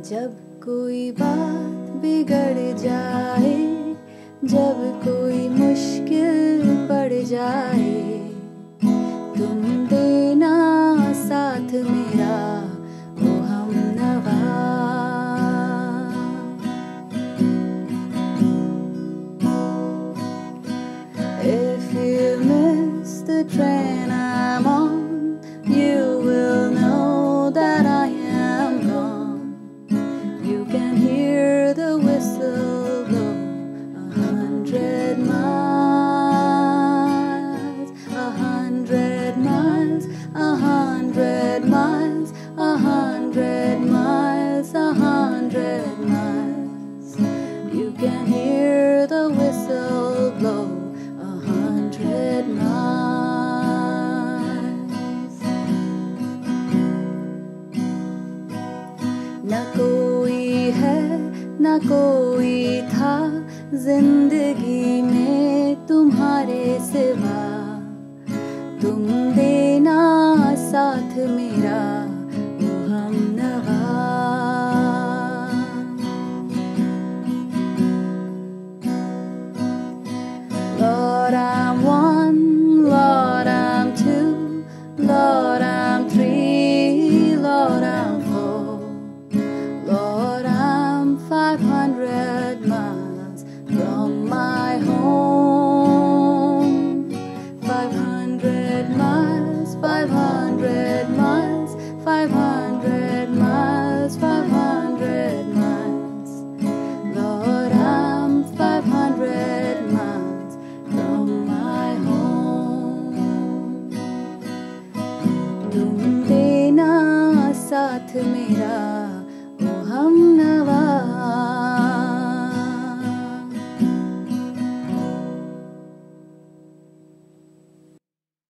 जब कोई बात बिगड़ जाए, जब कोई मुश्किल पड़ जाए, तुम देना साथ मेरा ओ हमनवा। If you miss the train I'm on, you will know that I am gone. You can hear the whistle blow 100 miles, 100 miles, 100 miles, 100 miles, 100 miles. You can hear the whistle blow 100 miles. न कोई है न कोई था जिंदगी में तुम्हारे सिवा, तुम देना साथ मेरा ओ हमनवा। Lord, I'm one, Lord, I'm two, Lord, I'm three, Lord, I'm four, Lord, I'm 500 miles from my home. 500 miles, 500 miles, 500 miles, 500 miles. Lord, I'm 500 miles from my home. तुम देना साथ मेरा